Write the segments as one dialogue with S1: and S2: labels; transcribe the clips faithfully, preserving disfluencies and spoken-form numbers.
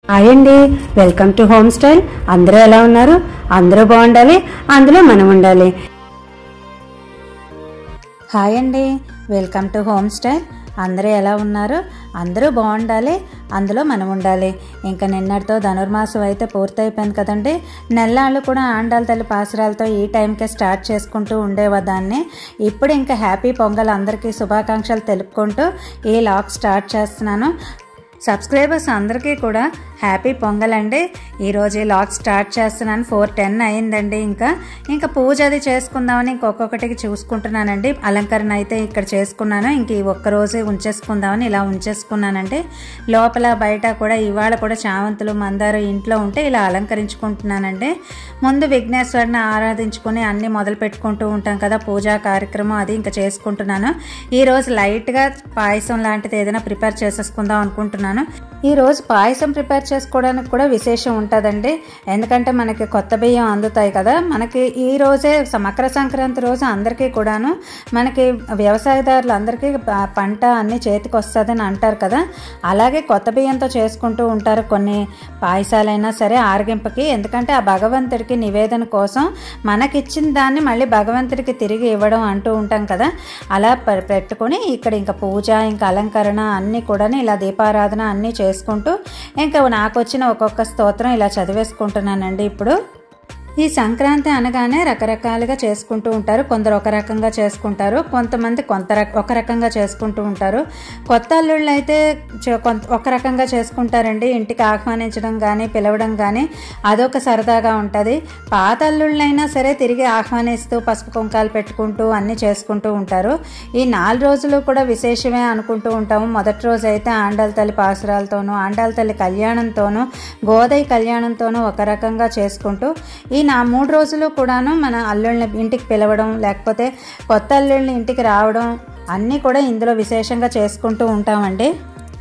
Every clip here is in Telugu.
S1: హాయ్ అండి, వెల్కమ్ టు హోమ్ స్టైల్. అందరూ ఎలా ఉన్నారు? అందరూ బాగుండాలి, అందులో మనం ఉండాలి. హాయ్ అండి, వెల్కమ్ టు హోమ్ స్టైల్. అందరూ ఎలా ఉన్నారు? అందరూ బాగుండాలి, అందులో మనం ఉండాలి. ఇంకా నిన్నటితో ధనుర్మాసం అయితే పూర్తయిపోయింది కదండి. నెల్లాళ్ళు కూడా ఆండాల తల్లి పాసురాలతో ఈ టైంకే స్టార్ట్ చేసుకుంటూ ఉండేవాదాన్ని. ఇప్పుడు ఇంకా హ్యాపీ పొంగల్, అందరికీ శుభాకాంక్షలు తెలుపుకుంటూ ఈ లాగ్ స్టార్ట్ చేస్తున్నాను. సబ్స్క్రైబర్స్ అందరికీ కూడా హ్యాపీ పొంగల్ అండి. ఈరోజు ఈ లాగ్ స్టార్ట్ చేస్తున్నాను. ఫోర్ టెన్ అయిందండి. ఇంకా ఇంకా పూజ అది చేసుకుందామని ఇంకొకటికి చూసుకుంటున్నానండి. అలంకరణ అయితే ఇక్కడ చేసుకున్నాను. ఇంక ఈ ఒక్కరోజే ఉంచేసుకుందామని ఇలా ఉంచేసుకున్నానండి. లోపల బయట కూడా ఇవాళ కూడా చామంతులు మందారు ఇంట్లో ఉంటే ఇలా అలంకరించుకుంటున్నానండి. ముందు విఘ్నేశ్వరుని ఆరాధించుకుని అన్నీ మొదలు పెట్టుకుంటూ ఉంటాం కదా, పూజా కార్యక్రమం అది ఇంకా చేసుకుంటున్నాను. ఈరోజు లైట్గా పాయసం లాంటిది ఏదైనా ప్రిపేర్ చేసేసుకుందాం అనుకుంటున్నాను. ఈరోజు పాయసం ప్రిపేర్ చేసుకోవడానికి కూడా విశేషం ఉంటుందండి. ఎందుకంటే మనకి కొత్త బియ్యం అందుతాయి కదా. మనకి ఈ రోజే మకర సంక్రాంతి రోజు అందరికీ కూడాను మనకి వ్యవసాయదారులు అందరికీ పంట అన్ని చేతికి వస్తుందని అంటారు కదా. అలాగే కొత్త బియ్యంతో చేసుకుంటూ ఉంటారు కొన్ని పాయసాలైనా సరే ఆరగింపకి. ఎందుకంటే ఆ భగవంతుడికి నివేదన కోసం మనకిచ్చిన దాన్ని మళ్ళీ భగవంతుడికి తిరిగి ఇవ్వడం అంటూ ఉంటాం కదా. అలా పెట్టుకొని ఇక్కడ ఇంకా పూజ ఇంకా అలంకరణ అన్నీ కూడా ఇలా దీపారాధన అన్నీ చేసుకుంటూ ఇంకా నాకు వచ్చిన ఒక్కొక్క స్తోత్రం ఇలా చదివేసుకుంటున్నానండి. ఇప్పుడు ఈ సంక్రాంతి అనగానే రకరకాలుగా చేసుకుంటూ ఉంటారు. కొందరు ఒక రకంగా చేసుకుంటారు, కొంతమంది కొంత ఒక రకంగా చేసుకుంటూ ఉంటారు. కొత్త అల్లుళ్ళు అయితే ఒక రకంగా చేసుకుంటారండి. ఇంటికి ఆహ్వానించడం కానీ పిలవడం కానీ అదొక సరదాగా ఉంటుంది. పాత అల్లుళ్ళైనా సరే తిరిగి ఆహ్వానిస్తూ పసుపు కుంకాలు పెట్టుకుంటూ అన్నీ చేసుకుంటూ ఉంటారు. ఈ నాలుగు రోజులు కూడా విశేషమే అనుకుంటూ ఉంటాము. మొదటి రోజు అయితే ఆండాల తల్లి పాసురాలతోనూ ఆండాల తల్లి కళ్యాణంతోనూ గోదయ్య కళ్యాణంతోనూ ఒక రకంగా చేసుకుంటూ ఈ నా మూడు రోజులు కూడాను మన అల్లుళ్ళని ఇంటికి పిలవడం లేకపోతే కొత్త అల్లుళ్ళని ఇంటికి రావడం అన్నీ కూడా ఇందులో విశేషంగా చేసుకుంటూ ఉంటామండి.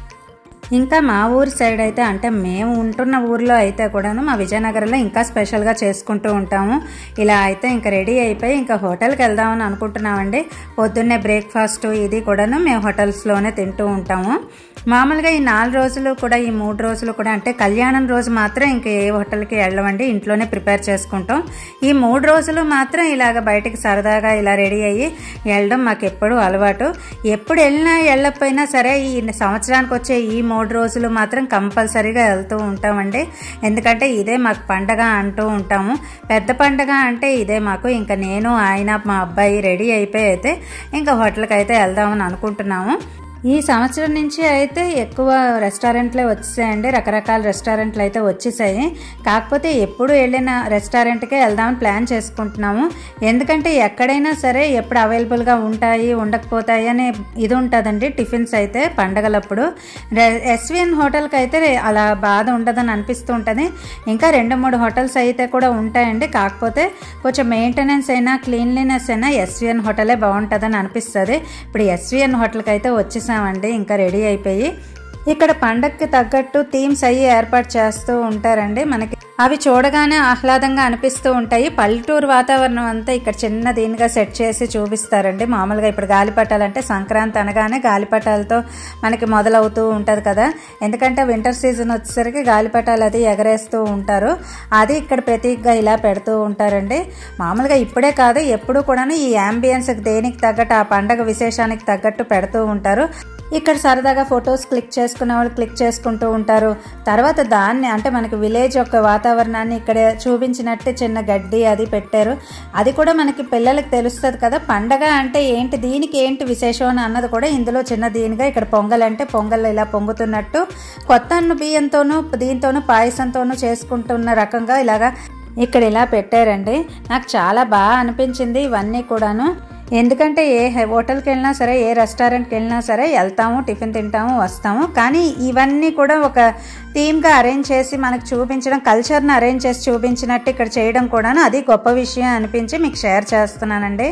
S1: ఇంకా మా ఊరి సైడ్ అయితే అంటే మేము ఉంటున్న ఊరిలో అయితే కూడాను మా విజయనగరంలో ఇంకా స్పెషల్గా చేసుకుంటూ ఉంటాము. ఇలా అయితే ఇంకా రెడీ అయిపోయి ఇంకా హోటల్కి వెళ్దామని అనుకుంటున్నామండి. పొద్దున్నే బ్రేక్ఫాస్ట్ ఇది కూడాను మేము హోటల్స్లోనే తింటూ ఉంటాము. మామూలుగా ఈ నాలుగు రోజులు కూడా ఈ మూడు రోజులు కూడా అంటే కళ్యాణం రోజు మాత్రం ఇంకా ఏ హోటల్కి వెళ్ళమండి, ఇంట్లోనే ప్రిపేర్ చేసుకుంటాం. ఈ మూడు రోజులు మాత్రం ఇలాగ బయటకు సరదాగా ఇలా రెడీ అయ్యి వెళ్ళడం మాకు ఎప్పుడూ అలవాటు. ఎప్పుడు వెళ్ళినా వెళ్ళకపోయినా సరే ఈ సంవత్సరానికి వచ్చే ఈ మూడు రోజులు మాత్రం కంపల్సరీగా వెళ్తూ ఉంటామండి. ఎందుకంటే ఇదే మాకు పండగ అంటూ ఉంటాము. పెద్ద పండగ అంటే ఇదే మాకు. ఇంకా నేను ఆయన మా అబ్బాయి రెడీ అయిపోయి అయితే ఇంకా హోటల్కి అయితే వెళ్దామని అనుకుంటున్నాము. ఈ సంవత్సరం నుంచి అయితే ఎక్కువ రెస్టారెంట్లే వచ్చేసాయండి. రకరకాల రెస్టారెంట్లు అయితే వచ్చేసాయి. కాకపోతే ఎప్పుడు వెళ్ళిన రెస్టారెంట్కే వెళ్దామని ప్లాన్ చేసుకుంటున్నాము. ఎందుకంటే ఎక్కడైనా సరే ఎప్పుడు అవైలబుల్గా ఉంటాయి ఉండకపోతాయి అనే ఇది ఉంటుందండి టిఫిన్స్ అయితే పండగలప్పుడు. ఎస్విఎన్ హోటల్కి అయితే అలా బాధ ఉండదని అనిపిస్తూ ఉంటుంది. ఇంకా రెండు మూడు హోటల్స్ అయితే కూడా ఉంటాయండి. కాకపోతే కొంచెం మెయింటెనెన్స్ అయినా క్లీన్లీనెస్ అయినా ఎస్విఎన్ హోటలే బాగుంటుందని అనిపిస్తుంది. ఇప్పుడు ఎస్విఎన్ హోటల్కి అయితే వచ్చేసి అండి ఇంకా రెడీ అయిపోయి ఇక్కడ పండగకి తగ్గట్టు థీమ్స్ అయ్యి ఏర్పాటు చేస్తూ ఉంటారండి. మనకి అవి చూడగానే ఆహ్లాదంగా అనిపిస్తూ ఉంటాయి. పల్లెటూరు వాతావరణం అంతా ఇక్కడ చిన్న దీనిగా సెట్ చేసి చూపిస్తారండి. మామూలుగా ఇప్పుడు గాలిపటాలు అంటే సంక్రాంతి అనగానే గాలిపటాలతో మనకి మొదలవుతూ ఉంటుంది కదా. ఎందుకంటే వింటర్ సీజన్ వచ్చేసరికి గాలిపటాలు అది ఎగరేస్తూ ఉంటారు. అది ఇక్కడ ప్రతీకగా ఇలా పెడుతూ ఉంటారండి. మామూలుగా ఇప్పుడే కాదు ఎప్పుడు కూడాను ఈ యాంబియన్స్కి దేనికి తగ్గట్టు ఆ పండగ విశేషానికి తగ్గట్టు పెడుతూ ఉంటారు. ఇక్కడ సరదాగా ఫొటోస్ క్లిక్ చేసుకునే వాళ్ళు క్లిక్ చేసుకుంటూ ఉంటారు. తర్వాత దాన్ని అంటే మనకి విలేజ్ యొక్క వాతావరణాన్ని ఇక్కడ చూపించినట్టు చిన్న గడ్డి అది పెట్టారు. అది కూడా మనకి పిల్లలకి తెలుస్తుంది కదా పండగ అంటే ఏంటి, దీనికి ఏంటి విశేషం అన్నది కూడా ఇందులో చిన్న దీనిగా ఇక్కడ పొంగల్ అంటే పొంగల్ ఇలా పొంగుతున్నట్టు కొత్త అన్న బియ్యంతోనూ దీంతోనూ పాయసంతోనూ చేసుకుంటున్న రకంగా ఇలాగా ఇక్కడ ఇలా పెట్టారండి. నాకు చాలా బాగా అనిపించింది ఇవన్నీ కూడాను. ఎందుకంటే ఏ హోటల్కి వెళ్ళినా సరే ఏ రెస్టారెంట్కి వెళ్ళినా సరే వెళ్తాము, టిఫిన్ తింటాము, వస్తాము. కానీ ఇవన్నీ కూడా ఒక థీమ్గా అరేంజ్ చేసి మనకు చూపించడం, కల్చర్ని అరేంజ్ చేసి చూపించినట్టు ఇక్కడ చేయడం కూడాను అది గొప్ప విషయం అనిపించి మీకు షేర్ చేస్తున్నానండి.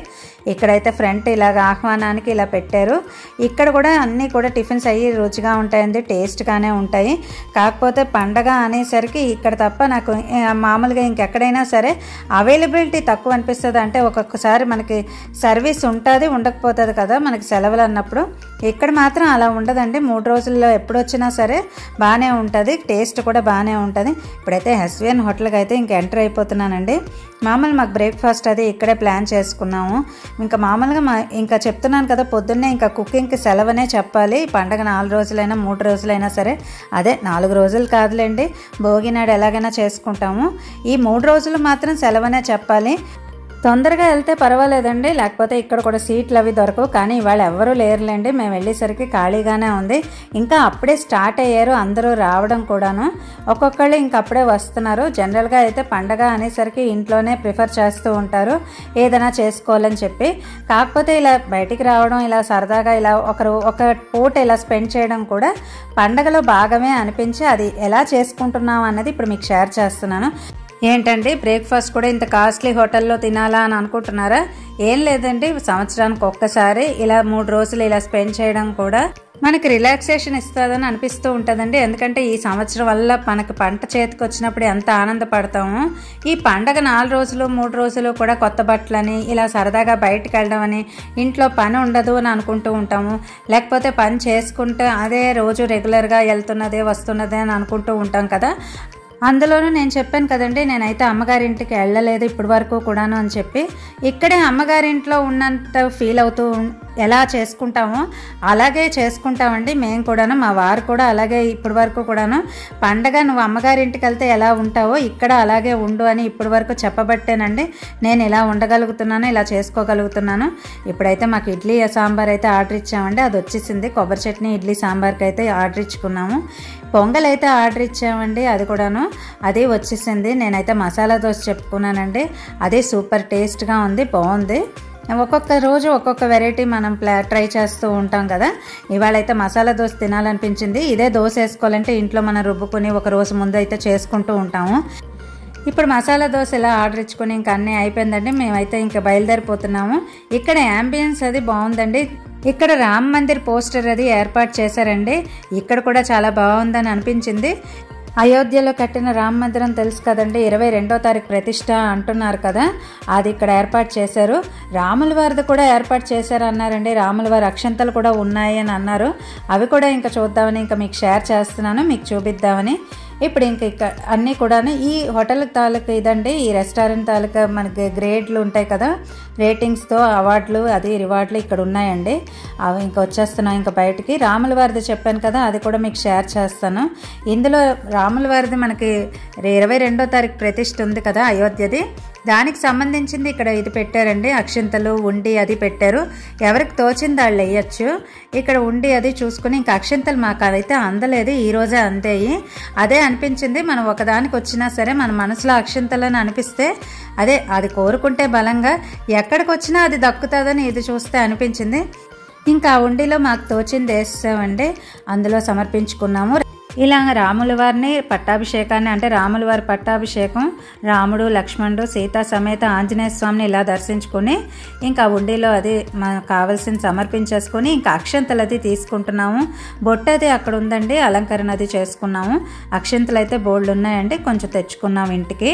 S1: ఇక్కడైతే ఫ్రంట్ ఇలాగ ఆహ్వానానికి ఇలా పెట్టారు. ఇక్కడ కూడా అన్నీ కూడా టిఫిన్స్ అయ్యి రుచిగా ఉంటాయండి, టేస్ట్గానే ఉంటాయి. కాకపోతే పండగ అనేసరికి ఇక్కడ తప్ప నాకు మామూలుగా ఇంకెక్కడైనా సరే అవైలబిలిటీ తక్కువ అనిపిస్తుంది. అంటే ఒక్కొక్కసారి మనకి సర్వీస్ ఉంటుంది ఉండకపోతుంది కదా మనకి సెలవులు అన్నప్పుడు. ఇక్కడ మాత్రం అలా ఉండదండి. మూడు రోజుల్లో ఎప్పుడు వచ్చినా సరే బాగానే ఉంటుంది, టేస్ట్ కూడా బాగానే ఉంటుంది. ఇప్పుడైతే ఎస్విఎన్ హోటల్కి అయితే ఇంక ఎంటర్ అయిపోతున్నానండి. మామూలు మాకు బ్రేక్ఫాస్ట్ అది ఇక్కడే ప్లాన్ చేసుకున్నాము. ఇంకా మామూలుగా మా ఇంకా చెప్తున్నాను కదా పొద్దున్నే ఇంకా కుకింగ్కి సెలవనే చెప్పాలి. పండగ నాలుగు రోజులైనా మూడు రోజులైనా సరే, అదే నాలుగు రోజులు కాదులేండి, భోగి నాడు ఎలాగైనా చేసుకుంటాము. ఈ మూడు రోజులు మాత్రం సెలవనే చెప్పాలి. తొందరగా వెళ్తే పర్వాలేదండి, లేకపోతే ఇక్కడ కూడా సీట్లు అవి దొరకవు. కానీ ఇవాళ ఎవరూ లేరులేండి, మేము వెళ్ళేసరికి ఖాళీగానే ఉంది. ఇంకా అప్పుడే స్టార్ట్ అయ్యారు అందరూ రావడం కూడాను. ఒక్కొక్కళ్ళు ఇంక అప్పుడే వస్తున్నారు. జనరల్గా అయితే పండగ అనేసరికి ఇంట్లోనే ప్రిఫర్ చేస్తూ ఉంటారు ఏదైనా చేసుకోవాలని చెప్పి. కాకపోతే ఇలా బయటికి రావడం, ఇలా సరదాగా ఇలా ఒకరు ఒక పూట ఇలా స్పెండ్ చేయడం కూడా పండగలో భాగమే అనిపించి అది ఎలా చేసుకుంటున్నాం అన్నది ఇప్పుడు మీకు షేర్ చేస్తున్నాను. ఏంటండి బ్రేక్ఫాస్ట్ కూడా ఇంత కాస్ట్లీ హోటల్లో తినాలా అని అనుకుంటున్నారా? ఏం లేదండి, సంవత్సరానికి ఒక్కసారి ఇలా మూడు రోజులు ఇలా స్పెండ్ చేయడం కూడా మనకి రిలాక్సేషన్ ఇస్తుందని అనిపిస్తూ ఉంటుందండి. ఎందుకంటే ఈ సంవత్సరం వల్ల మనకి పంట చేతికి వచ్చినప్పుడు ఎంత ఆనందపడతాము. ఈ పండగ నాలుగు రోజులు మూడు రోజులు కూడా కొత్త బట్టలని ఇలా సరదాగా బయటకు వెళ్ళడం అని, ఇంట్లో పని ఉండదు అని అనుకుంటూ ఉంటాము. లేకపోతే పని చేసుకుంటే అదే రోజు రెగ్యులర్గా వెళ్తున్నదే వస్తున్నదే అని అనుకుంటూ ఉంటాం కదా. అందులోనూ నేను చెప్పాను కదండి, నేనైతే అమ్మగారింటికి వెళ్ళలేదు ఇప్పటి వరకు కూడాను అని చెప్పి. ఇక్కడే అమ్మగారింట్లో ఉన్నంత ఫీల్ అవుతూ ఎలా చేసుకుంటామో అలాగే చేసుకుంటామండి మేము కూడాను. మా వారు కూడా అలాగే ఇప్పటి వరకు కూడాను పండగ నువ్వు అమ్మగారింటికి వెళ్తే ఎలా ఉంటావో ఇక్కడ అలాగే ఉండు అని ఇప్పటి వరకు చెప్పబట్టేనండి నేను ఇలా ఉండగలుగుతున్నాను, ఇలా చేసుకోగలుగుతున్నాను. ఇప్పుడైతే మాకు ఇడ్లీ సాంబార్ అయితే ఆర్డర్ ఇచ్చామండి, అది వచ్చేసింది. కొబ్బరి చట్నీ ఇడ్లీ సాంబార్కి అయితే ఆర్డర్ ఇచ్చుకున్నాము. పొంగల్ అయితే ఆర్డర్ ఇచ్చామండి, అది కూడాను అది వచ్చేసింది. నేనైతే మసాలా దోశ చెప్పుకున్నానండి, అదే సూపర్ టేస్ట్గా ఉంది, బాగుంది. ఒక్కొక్క రోజు ఒక్కొక్క వెరైటీ మనం ప్లా ట్రై చేస్తూ ఉంటాం కదా. ఇవాళ అయితే మసాలా దోశ తినాలనిపించింది. ఇదే దోశ వేసుకోవాలంటే ఇంట్లో మనం రుబ్బుకొని ఒక రోజు ముందు అయితే చేసుకుంటూ ఉంటాము. ఇప్పుడు మసాలా దోశ ఇలా ఆర్డర్ ఇచ్చుకొని ఇంకా అన్నీ అయిపోయిందండి. మేమైతే ఇంకా బయలుదేరిపోతున్నాము. ఇక్కడ యాంబియన్స్ అది బాగుందండి. ఇక్కడ రామ్ మందిర్ పోస్టర్ అది ఏర్పాటు చేశారండి. ఇక్కడ కూడా చాలా బాగుందని అనిపించింది. అయోధ్యలో కట్టిన రామ మందిరం తెలుసు కదండి, ఇరవై రెండో తారీఖు ప్రతిష్ట అంటున్నారు కదా, అది ఇక్కడ ఏర్పాటు చేశారు. రాముల వారిది కూడా ఏర్పాటు చేశారు అన్నారండి. రాముల వారి అక్షంతలు కూడా ఉన్నాయి అని అన్నారు. అవి కూడా ఇంకా చూద్దామని ఇంకా మీకు షేర్ చేస్తున్నాను, మీకు చూపిద్దామని. ఇప్పుడు ఇంక ఇక్కడ అన్నీ కూడా ఈ హోటల్ తాలూకా ఇదండి, ఈ రెస్టారెంట్ తాలూకా మనకి గ్రేడ్లు ఉంటాయి కదా, రేటింగ్స్తో అవార్డులు అది రివార్డులు ఇక్కడ ఉన్నాయండి. అవి ఇంకా వచ్చేస్తున్నాం ఇంకా బయటికి. రాముల వారిది చెప్పాను కదా, అది కూడా మీకు షేర్ చేస్తాను. ఇందులో రాముల వారిది మనకి ఇరవై రెండో తారీఖు ప్రతిష్ఠ ఉంది కదా అయోధ్యది, దానికి సంబంధించింది ఇక్కడ ఇది పెట్టారండి. అక్షింతలు ఉండి అది పెట్టారు, ఎవరికి తోచింది వాళ్ళు వేయచ్చు. ఇక్కడ ఉండి అది చూసుకుని ఇంకా అక్షింతలు మాకు అదైతే అందలేదు, ఈరోజే అందేయి. అదే అనిపించింది, మనం ఒకదానికి వచ్చినా సరే మన మనసులో అక్షింతలని అనిపిస్తే అదే అది కోరుకుంటే బలంగా ఎక్కడికి వచ్చినా అది దక్కుతుందని ఇది చూస్తే అనిపించింది. ఇంకా ఆ ఉండిలో మాకు తోచింది వేసామండి, అందులో సమర్పించుకున్నాము. ఇలా రాముల వారిని పట్టాభిషేకాన్ని అంటే రాముల వారి పట్టాభిషేకం, రాముడు లక్ష్మణుడు సీతా సమేత ఆంజనేయ స్వామిని ఇలా దర్శించుకొని ఇంకా ఉండిలో అది మనకు కావాల్సింది సమర్పించేసుకొని ఇంకా అక్షంతలు అది తీసుకుంటున్నాము. బొట్టు అది అక్కడ ఉందండి, అలంకరణ అది చేసుకున్నాము. అక్షంతలు అయితే బోల్డ్ ఉన్నాయండి, కొంచెం తెచ్చుకున్నాము ఇంటికి.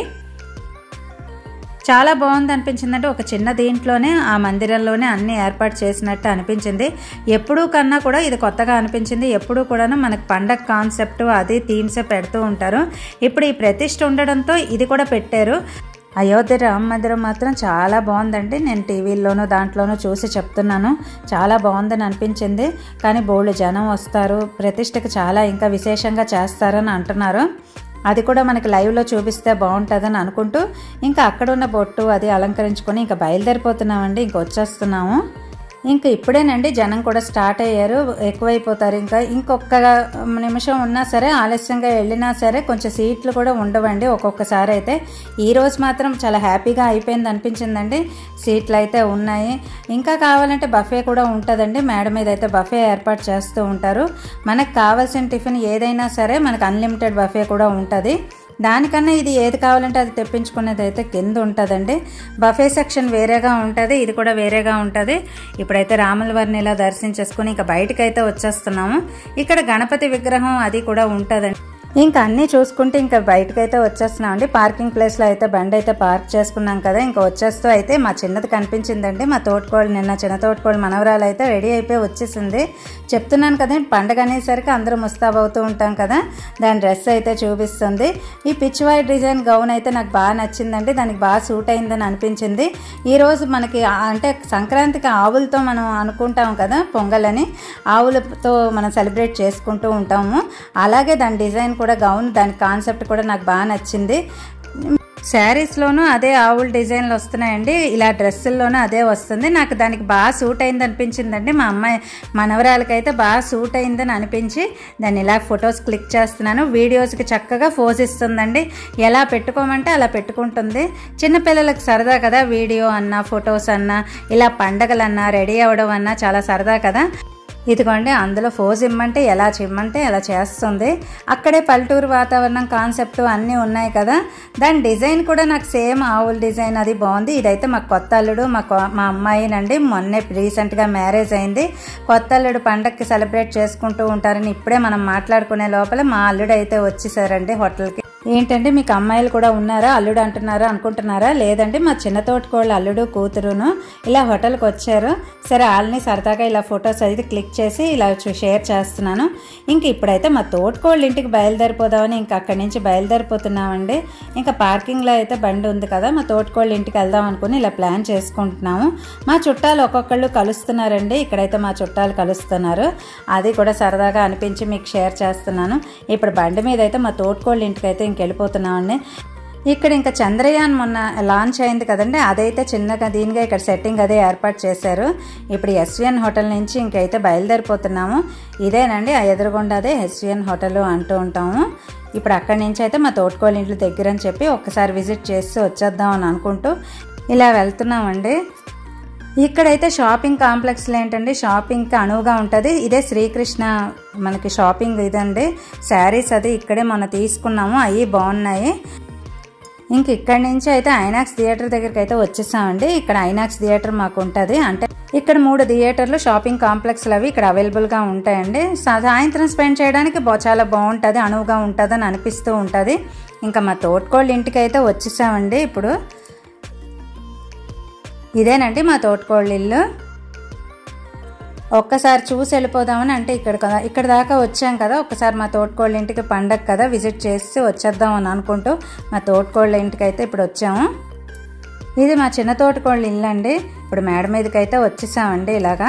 S1: చాలా బాగుంది అనిపించిందంటే ఒక చిన్న దీంట్లోనే ఆ మందిరంలోనే అన్నీ ఏర్పాటు చేసినట్టు అనిపించింది. ఎప్పుడూ కన్నా కూడా ఇది కొత్తగా అనిపించింది. ఎప్పుడూ కూడాను మనకు పండగ కాన్సెప్ట్ అది థీమ్సే పెడుతూ ఉంటారు. ఇప్పుడు ఈ ప్రతిష్ఠ ఉండడంతో ఇది కూడా పెట్టారు. అయోధ్య రామ మందిరం మాత్రం చాలా బాగుందండి. నేను టీవీల్లోనూ దాంట్లోనూ చూసి చెప్తున్నాను, చాలా బాగుందని అనిపించింది. కానీ బోల్డ్ జనం వస్తారు, ప్రతిష్ఠకు చాలా ఇంకా విశేషంగా చేస్తారని అంటున్నారు. అది కూడా మనకి లైవ్లో చూపిస్తే బాగుంటుందని అనుకుంటూ ఇంకా అక్కడున్న బొట్టు అది అలంకరించుకొని ఇంకా బయలుదేరిపోతున్నామండి, ఇంక వచ్చేస్తున్నాము. ఇంకా ఇప్పుడేనండి జనం కూడా స్టార్ట్ అయ్యారు, ఎక్కువైపోతారు. ఇంకా ఇంకొక నిమిషం ఉన్నా సరే ఆలస్యంగా వెళ్ళినా సరే కొంచెం సీట్లు కూడా ఉండవండి ఒక్కొక్కసారి అయితే. ఈరోజు మాత్రం చాలా హ్యాపీగా అయిపోయింది అనిపించిందండి, సీట్లు అయితే ఉన్నాయి. ఇంకా కావాలంటే బఫే కూడా ఉంటుందండి, మేడ మీద అయితే బఫే ఏర్పాటు చేస్తూ ఉంటారు. మనకు కావాల్సిన టిఫిన్ ఏదైనా సరే మనకు అన్లిమిటెడ్ బఫే కూడా ఉంటుంది. దానికన్నా ఇది ఏది కావాలంటే అది తెప్పించుకునేది అయితే కింద ఉంటుందండి. బఫే సెక్షన్ వేరేగా ఉంటుంది, ఇది కూడా వేరేగా ఉంటుంది. ఇప్పుడైతే రాముల వారిని ఇలా దర్శించేసుకుని ఇంకా బయటకైతే వచ్చేస్తున్నాము. ఇక్కడ గణపతి విగ్రహం అది కూడా ఉంటుందండి. ఇంకా అన్నీ చూసుకుంటే ఇంకా బయటకైతే వచ్చేస్తున్నాం అండి. పార్కింగ్ ప్లేస్లో అయితే బండి అయితే పార్క్ చేసుకున్నాం కదా. ఇంకా వచ్చేస్తూ అయితే మా చిన్నది కనిపించిందండి. మా తోటకోళ్ళు నిన్న చిన్న తోటకోళ్ళు మనవరాలు అయితే రెడీ అయిపోయి వచ్చేసింది. చెప్తున్నాను కదా, పండగ అనేసరికి అందరూ ముస్తాబ్ అవుతూ ఉంటాం కదా, దాని డ్రెస్ అయితే చూపిస్తుంది. ఈ పిచ్చివాయి డిజైన్ గౌన్ అయితే నాకు బాగా నచ్చిందండి, దానికి బాగా సూట్ అయిందని అనిపించింది. ఈరోజు మనకి అంటే సంక్రాంతికి ఆవులతో మనం అనుకుంటాం కదా పొంగల్ అని, ఆవులతో మనం సెలబ్రేట్ చేసుకుంటూ ఉంటాము. అలాగే దాని డిజైన్ కూడా గౌన్ దాని కాన్సెప్ట్ కూడా నాకు బాగా నచ్చింది. శారీస్లోనూ అదే ఆవుల డిజైన్లు వస్తున్నాయండి, ఇలా డ్రెస్సుల్లోనూ అదే వస్తుంది. నాకు దానికి బాగా సూట్ అయింది అనిపించిందండి. మా అమ్మాయి మనవరాలకైతే బాగా సూట్ అయిందని అనిపించి దాన్ని ఇలా ఫొటోస్ క్లిక్ చేస్తున్నాను. వీడియోస్కి చక్కగా పోజ్ ఇస్తుందండి, ఎలా పెట్టుకోమంటే అలా పెట్టుకుంటుంది. చిన్నపిల్లలకు సరదా కదా, వీడియో అన్నా ఫొటోస్ అన్నా ఇలా పండగలన్నా రెడీ అవ్వడం అన్నా చాలా సరదా కదా. ఇదిగోండి అందులో ఫోజ్ ఇమ్మంటే ఎలా చిమ్మంటే ఎలా చేస్తుంది. అక్కడే పల్లెటూరు వాతావరణం కాన్సెప్ట్ అన్నీ ఉన్నాయి కదా. దాని డిజైన్ కూడా నాకు సేమ్ ఆవుల డిజైన్ అది బాగుంది. ఇదైతే మా కొత్త అల్లుడు మా మా అమ్మాయినండి, మొన్నే రీసెంట్గా మ్యారేజ్ అయింది. కొత్త అల్లుడు పండగకి సెలబ్రేట్ చేసుకుంటూ ఉంటారని ఇప్పుడే మనం మాట్లాడుకునే లోపల మా అల్లుడు అయితే వచ్చేసారండి హోటల్కి. ఏంటంటే మీకు అమ్మాయిలు కూడా ఉన్నారా, అల్లుడు అంటున్నారా అనుకుంటున్నారా? లేదండి, మా చిన్న తోటకోళ్ళు అల్లుడు కూతురును ఇలా హోటల్కి వచ్చారు. సరే వాళ్ళని సరదాగా ఇలా ఫొటోస్ అయితే క్లిక్ చేసి ఇలా షేర్ చేస్తున్నాను. ఇంక ఇప్పుడైతే మా తోటకోళ్ళ ఇంటికి బయలుదేరిపోదామని ఇంకా అక్కడి నుంచి బయలుదేరిపోతున్నామండి. ఇంకా పార్కింగ్లో అయితే బండి ఉంది కదా, మా తోటకోళ్ళ ఇంటికి వెళ్దాం అనుకుని ఇలా ప్లాన్ చేసుకుంటున్నాము. మా చుట్టాలు ఒక్కొక్కళ్ళు కలుస్తున్నారండి, ఇక్కడైతే మా చుట్టాలు కలుస్తున్నారు. అది కూడా సరదాగా అనిపించి మీకు షేర్ చేస్తున్నాను. ఇప్పుడు బండి మీద అయితే మా తోటకోళ్ళ ఇంటికి అయితే ఇంకెళ్ళిపోతున్నామండి. ఇక్కడ ఇంకా చంద్రయాన్ మొన్న లాంచ్ అయింది కదండి, అదైతే చిన్నగా దీనిగా ఇక్కడ సెట్టింగ్ అదే ఏర్పాటు చేశారు. ఇప్పుడు ఎస్విఎన్ హోటల్ నుంచి ఇంకైతే బయలుదేరిపోతున్నాము. ఇదేనండి ఆ ఎదురుగుండా అదే ఎస్విఎన్ హోటల్ అంటూ ఉంటాము. ఇప్పుడు అక్కడి నుంచి అయితే మా తోటకోళ్ళ ఇంట్లో దగ్గర అని చెప్పి ఒక్కసారి విజిట్ చేసి వచ్చేద్దాం అని అనుకుంటూ ఇలా వెళ్తున్నామండి. ఇక్కడైతే షాపింగ్ కాంప్లెక్స్లో ఏంటండి షాపింగ్కి అనువుగా ఉంటుంది. ఇదే శ్రీకృష్ణ మనకి షాపింగ్ ఇదండి. శారీస్ అది ఇక్కడే మనం తీసుకున్నాము, అవి బాగున్నాయి. ఇంక ఇక్కడి నుంచి అయితే ఐనాక్స్ థియేటర్ దగ్గరికి అయితే వచ్చేసామండి. ఇక్కడ ఐనాక్స్ థియేటర్ మాకు ఉంటుంది, అంటే ఇక్కడ మూడు థియేటర్లు షాపింగ్ కాంప్లెక్స్లు అవి ఇక్కడ అవైలబుల్గా ఉంటాయండి. సాయంత్రం స్పెండ్ చేయడానికి చాలా బాగుంటుంది, అనువుగా ఉంటుంది అని అనిపిస్తూ ఉంటుంది. ఇంకా మా తోటకోళ్ళ ఇంటికి అయితే వచ్చేసామండి. ఇప్పుడు ఇదేనండి మా తోటకోళ్ళ ఇల్లు. ఒక్కసారి చూసి వెళ్ళిపోదామని అంటే ఇక్కడ కదా ఇక్కడ దాకా వచ్చాం కదా, ఒక్కసారి మా తోటకోళ్ళ ఇంటికి పండగ కదా విజిట్ చేసి వచ్చేద్దాం అని అనుకుంటూ మా తోటకోళ్ళ ఇంటికి అయితే ఇప్పుడు వచ్చాము. ఇది మా చిన్న తోటకోళ్ళ ఇల్లు అండి. ఇప్పుడు మేడ మీదకి అయితే వచ్చేసామండి. ఇలాగా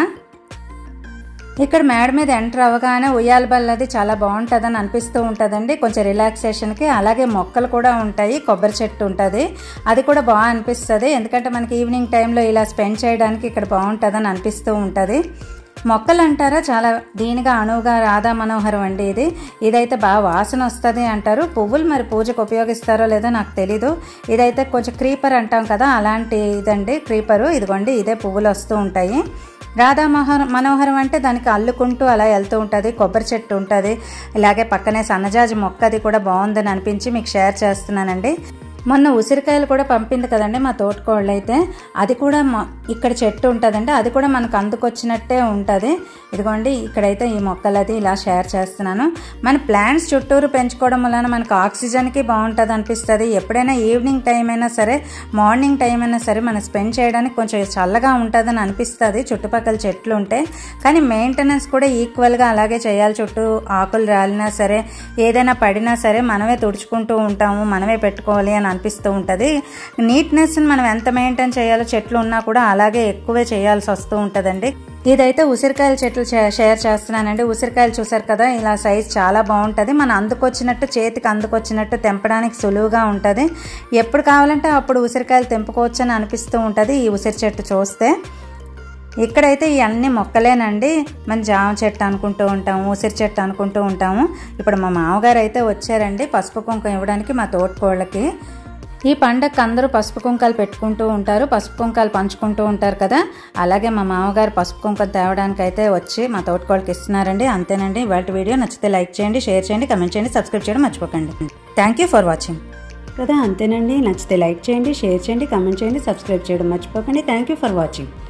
S1: ఇక్కడ మేడ మీద ఎంటర్ అవ్వగానే ఉయ్యాల బల్లది చాలా బాగుంటుందని అనిపిస్తూ ఉంటుందండి, కొంచెం రిలాక్సేషన్కి. అలాగే మొక్కలు కూడా ఉంటాయి, కొబ్బరి చెట్టు ఉంటుంది, అది కూడా బాగా అనిపిస్తుంది. ఎందుకంటే మనకి ఈవినింగ్ టైంలో ఇలా స్పెండ్ చేయడానికి ఇక్కడ బాగుంటుందని అనిపిస్తూ ఉంటుంది. మొక్కలు అంటారా చాలా దీనిగా అనువుగా రాధా మనోహరం అండి ఇది. ఇదైతే బాగా వాసన వస్తుంది అంటారు. పువ్వులు మరి పూజకు ఉపయోగిస్తారో లేదో నాకు తెలీదు. ఇదైతే కొంచెం క్రీపర్ అంటాం కదా, అలాంటి ఇదండి క్రీపరు. ఇదిగోండి ఇదే పువ్వులు వస్తూ ఉంటాయి. రాధా మనోహర మనోహరం అంటే దానికి అల్లుకుంటూ అలా వెళ్తూ ఉంటుంది. కొబ్బరి చెట్టు ఉంటుంది, ఇలాగే పక్కనే సన్నజాజి మొక్క అది కూడా బాగుందని అనిపించి మీకు షేర్ చేస్తున్నానండి. మొన్న ఉసిరికాయలు కూడా పంపింది కదండి మా తోటకోళ్ళు అయితే, అది కూడా ఇక్కడ చెట్టు ఉంటుందండి, అది కూడా మనకు అందుకొచ్చినట్టే ఉంటుంది. ఇదిగోండి ఇక్కడైతే ఈ మొక్కలు అది ఇలా షేర్ చేస్తున్నాను. మన ప్లాంట్స్ చుట్టూరు పెంచుకోవడం వలన మనకు ఆక్సిజన్కి బాగుంటుంది అనిపిస్తుంది. ఎప్పుడైనా ఈవినింగ్ టైం అయినా సరే మార్నింగ్ టైం అయినా సరే మనం స్పెండ్ చేయడానికి కొంచెం చల్లగా ఉంటుందని అనిపిస్తుంది చుట్టుపక్కల చెట్లు ఉంటే. కానీ మెయింటెనెన్స్ కూడా ఈక్వల్గా అలాగే చేయాలి. చుట్టూ ఆకులు రాలినా సరే ఏదైనా పడినా సరే మనమే తుడుచుకుంటూ ఉంటాము, మనమే పెట్టుకోవాలి అని అనిపిస్తూ ఉంటుంది. నీట్నెస్ని మనం ఎంత మెయింటైన్ చేయాలో చెట్లు ఉన్నా కూడా అలాగే ఎక్కువే చేయాల్సి వస్తూ ఉంటుందండి. ఇదైతే ఉసిరికాయల చెట్లు షేర్ చేస్తున్నానండి. ఉసిరికాయలు చూసారు కదా, ఇలా సైజ్ చాలా బాగుంటుంది. మనం అందుకొచ్చినట్టు చేతికి అందుకొచ్చినట్టు తెంపడానికి సులువుగా ఉంటుంది. ఎప్పుడు కావాలంటే అప్పుడు ఉసిరికాయలు తెంపుకోవచ్చు అని అనిపిస్తూ ఉంటుంది ఈ ఉసిరి చెట్టు చూస్తే. ఇక్కడైతే ఈ అన్ని మొక్కలేనండి. మన జామ చెట్టు అనుకుంటూ ఉంటాము, ఉసిరి చెట్టు అనుకుంటూ ఉంటాము. ఇప్పుడు మా మామగారు అయితే వచ్చారండి పసుపు కుంకుమ ఇవ్వడానికి మా తోటకోళ్ళకి. ఈ పండగకి అందరూ పసుపు కుంకాలు పెట్టుకుంటూ ఉంటారు, పసుపు కుంకాలు పంచుకుంటూ ఉంటారు కదా, అలాగే మా మామగారు పసుపు కుంకాలు తేవడానికి అయితే వచ్చి మా తోటకోళ్ళకి ఇస్తున్నారండి. అంతేనండి. వాటి వీడియో నచ్చితే లైక్ చేయండి, షేర్ చేయండి, కమెంట్ చేయండి, సబ్స్క్రైబ్ చేయడం మర్చిపోకండి. Thank you for watching.
S2: కదా, అంతేనండి. నచ్చితే లైక్ చేయండి, షేర్ చేయండి, కామెంట్ చేయండి, సబ్స్క్రైబ్ చేయడం మర్చిపోకండి. Thank you for watching.